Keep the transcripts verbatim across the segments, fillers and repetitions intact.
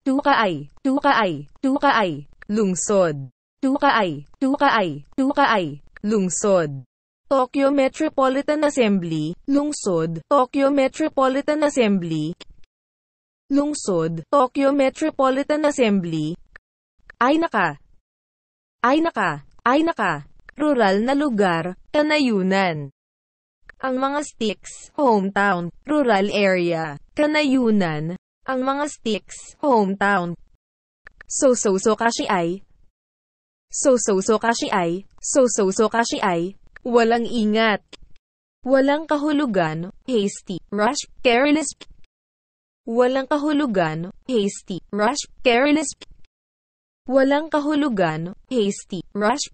Tukaay, Tukaay, Tukaay, lungsod. Tukaay, Tukaay, Tukaay, lungsod. Tokyo Metropolitan Assembly, lungsod. Tokyo Metropolitan Assembly, lungsod. Tokyo Metropolitan Assembly. Ay naka. Ay naka. Ay naka. Rural na lugar, kanayunan. Ang mga sticks, hometown, rural area, kanayunan. Ang mga sticks, hometown. So so so kashi ay. So so so kashi ay. So so so kashi ay. Walang ingat. Walang kahulugan, hasty, rush, careless. Walang kahulugan, hasty, rush, careless. Walang kahulugan, hasty, rush.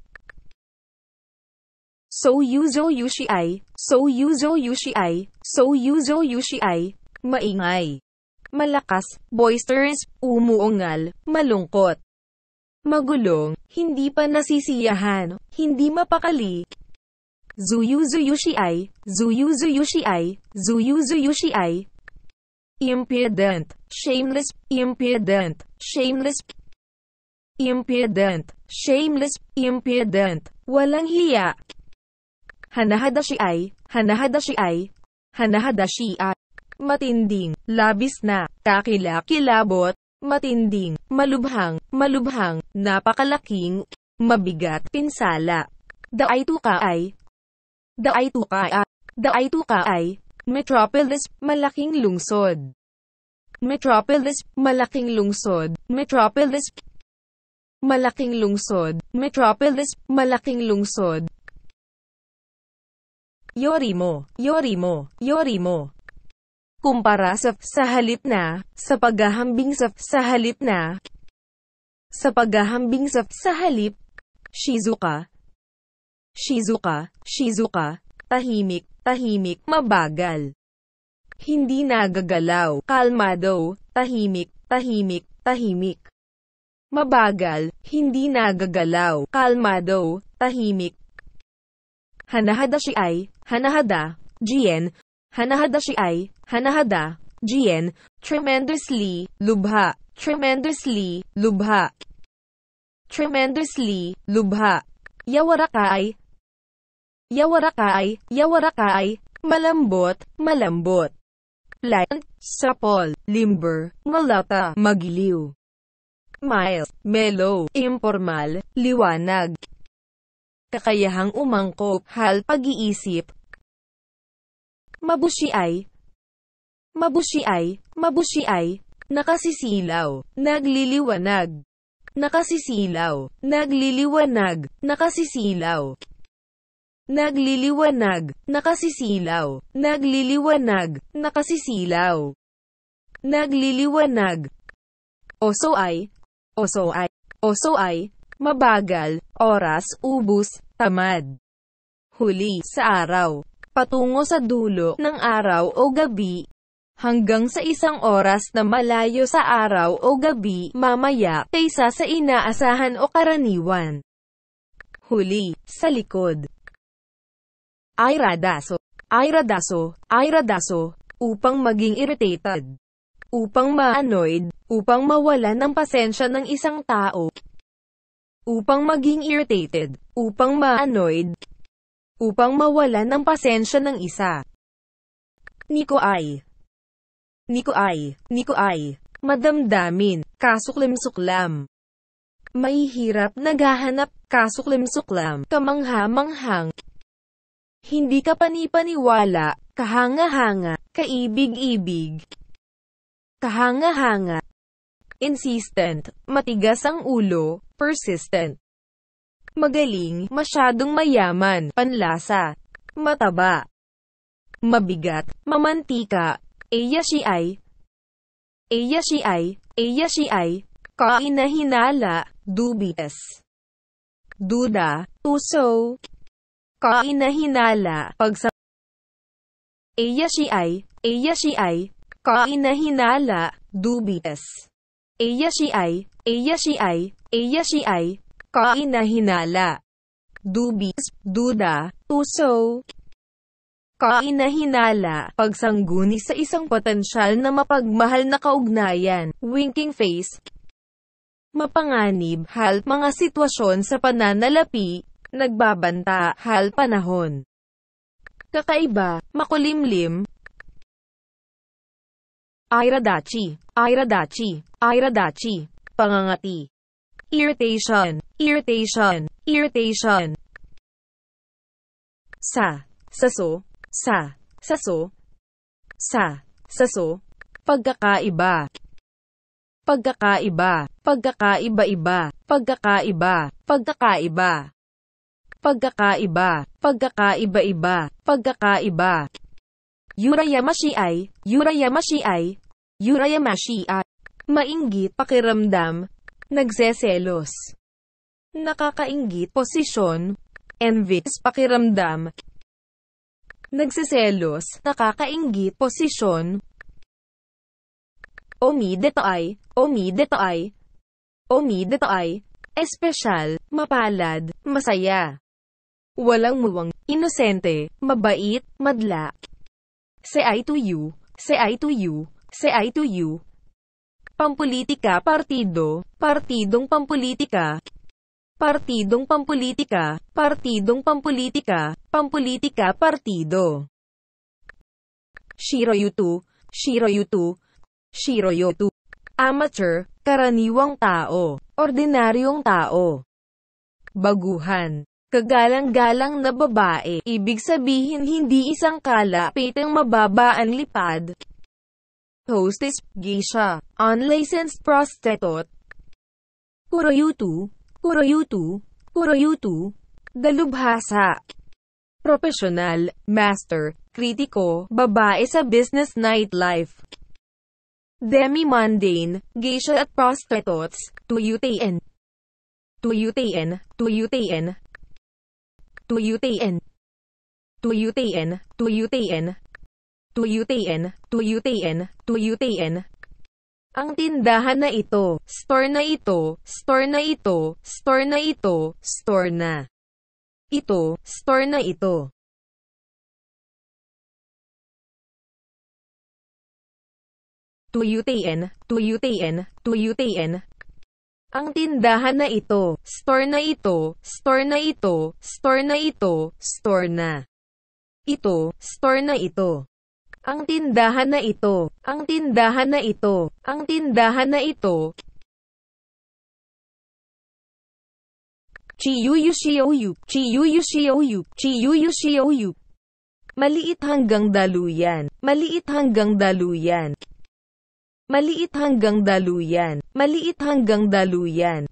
So yuzo yushi ay. So yuzo yushi ay. So yuzo yushi ay. Maingay. Malakas, boisterous, umuungal, malungkot. Magulong, hindi pa nasisiyahan, hindi mapakali. Zuyuzuyushi ay, zuyuzuyushi ay, zuyuzuyushi ay. Impudent, shameless, impudent, shameless. Impudent, shameless, impudent, walang hiya. Hanahadashi ay, hanahadashi ay, hanahadashi ay. Matinding, labis na, kakilakilabot, matinding, malubhang, malubhang, napakalaking, mabigat, pinsala. Daay tuka ay, daay tuka ay, daay tuka ay, metropolis, malaking lungsod. Metropolis, malaking lungsod, metropolis, malaking lungsod, metropolis, malaking lungsod. Yorimo, yorimo, yorimo. Kumpara sa, sa halip na, sa paghahambing sa, sa halip na, sa paghahambing sa, sa halip, Shizuka, Shizuka, Shizuka, tahimik, tahimik, mabagal. Hindi nagagalaw, kalmado, tahimik, tahimik, tahimik. Mabagal, hindi nagagalaw, kalmado, tahimik. Hanahada si ay, hanahada, Gien, hanahada si ay, hanahada, Gien, tremendously, lubha, tremendously, lubha. Tremendously, lubha. Yawarakaay, yawarakaay, yawarakaay, malambot, malambot. Pliant, supple, limber, malata, magiliw. Mild, mellow, informal, liwanag. Kakayahang umangkop, hal pag-iisip. Mabushi ay, mabushi ay, mabushi ay, nakasisilaw, nagliliwanag. Nakasisilaw, nagliliwanag, nakasisilaw. Nagliliwanag, nakasisilaw, nagliliwanag, nakasisilaw. Nagliliwanag. Oso ay, oso ay, oso ay, mabagal, oras, ubus, tamad. Huli, sa araw, patungo sa dulo ng araw o gabi, hanggang sa isang oras na malayo sa araw o gabi, mamaya, kaysa sa inaasahan o karaniwan. Huli, sa likod. Ay radaso, ay radaso, ay radaso, upang maging irritated. Upang ma-annoyed, upang mawalan ng pasensya ng isang tao. Upang maging irritated, upang ma-annoyed, upang mawalan ng pasensya ng isa. Niko ay, Niko ay, Niko ay, madamdamin, kasuklim-suklam. Mahihirap, naghahanap, kasuklim-suklam, kamangha-manghang. Hindi ka panipaniwala, kahanga-hanga, kaibig-ibig. Kahanga-hanga. Insistent, matigas ang ulo, persistent. Magaling, masyadong mayaman, panlasa. Mataba. Mabigat, mamantika. Eya si ay. Eya si ay, eya si ay, kainahinala, dubious. Duda, tuso. Kainahinala, pagsa. Eya si ay, eya si ay, kainahinala, dubious. Eya si ay, eya si ay, eya si ay, kainahinala. Dubious, duda, tuso. kainahinala, pagsangguni sa isang potensyal na mapagmahal na kaugnayan, winking face, mapanganib, hal, mga sitwasyon sa pananalapi, nagbabanta, hal, panahon, kakaiba, makulimlim, iradachi, iradachi, iradachi, pangangati, irritation, irritation, irritation, sa, saso, sa, saso, sa, saso, pagkakaiba, pagkakaiba, pagkakaiba-iba, pagkakaiba, pagkakaiba, pagkakaiba, pagkakaiba-iba, pagkakaiba, Yurayamashi ay, Yurayamashi ay, Yurayamashi ay, mainggit, pakiramdam, nagseselos, nakakainggit, posisyon, envious, pakiramdam, nagseselos, nakakainggit, posisyon, omi dito ay, omi dito ay, omi dito ay, espesyal, mapalad, masaya, walang muwang, inosente, mabait, madla, say I to you, say I to you, say I to you, pampulitika, partido, partidong pampulitika, partidong pampulitika, partidong pampulitika, pampulitika, partido, Shiroyutu, Shiroyutu, Shiroyutu, amateur, karaniwang tao, ordinaryong tao, baguhan, kagalang-galang na babae, ibig sabihin hindi isang kalapitang mababa ang lipad, hostess, geisha, unlicensed prostitute, kuroyutu, kuroyutu, kuroyutu, dalubhasa, profesional, master, kritiko, babae sa business nightlife, demi-mundane, geisha at prostitutes, tuyutain, tuyutain, tuyutain, tuyutain, tuyutain, tuyutain, tuyutain, tuyutain, tuyutain. Ang tindahan na ito, store na ito, store na ito, store na ito, store na ito, store na ito. Tuyutain, tuyutain, tuyutain. Ang tindahan na ito, store na ito, store na ito, store na ito, store na ito, store na ito. Ang tindahan na ito, ang tindahan na ito, ang tindahan na ito. Chiyuyu shiyouyu, chiyuyu shiyouyu, chiyuyu shiyouyu. Maliit hanggang daluyan, maliit hanggang daluyan. Maliit hanggang daluyan, maliit hanggang daluyan.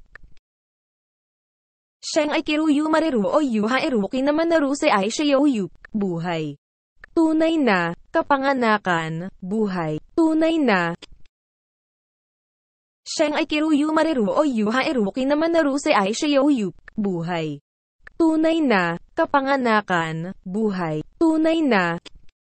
Siyang ay kiruyu mareru o yu haeru kinamanaru se ay shiyouyu, buhay. Tunay na, kapanganakan, buhay. Tunay na. Siyang ay kiruyu mareru o yu haeru kinamanaru se ay shiyouyu, buhay. Tunay na, kapanganakan, buhay. Tunay na.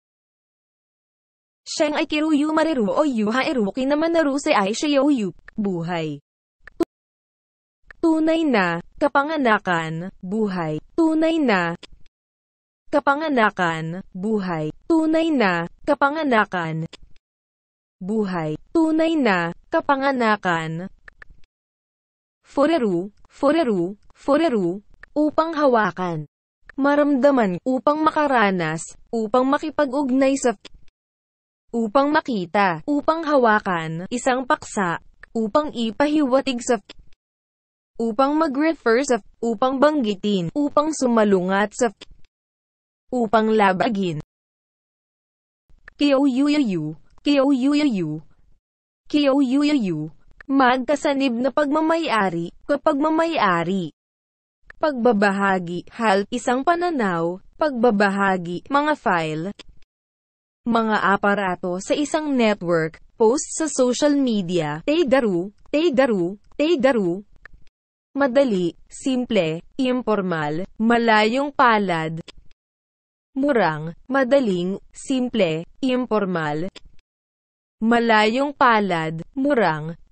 Siyang ay kiruyu mareru o yu haeru kinamanaru se ay shiyouyu, buhay. Tunay na, kapanganakan, buhay. Tunay na. Kapanganakan, buhay. Tunay na, kapanganakan, buhay. Tunay na, kapanganakan. Fureru, fureru, fureru, upang hawakan. Maramdaman, upang makaranas, upang makipag-ugnay sa, upang makita, upang hawakan, isang paksa, upang ipahiwatig sa, upang mag-refer sa, upang banggitin, upang sumalungat sa, upang labagin. Kiyoyuyayu, kiyoyuyayu, kiyoyuyayu, magkasanib na pagmamayari, kapagmamayari. Pagbabahagi, hal, isang pananaw, pagbabahagi, mga file, mga aparato sa isang network, post sa social media, tegaru, tegaru, tegaru. Madali, simple, informal, malayong palad. Murang, madaling, simple, informal, malayong palad, murang,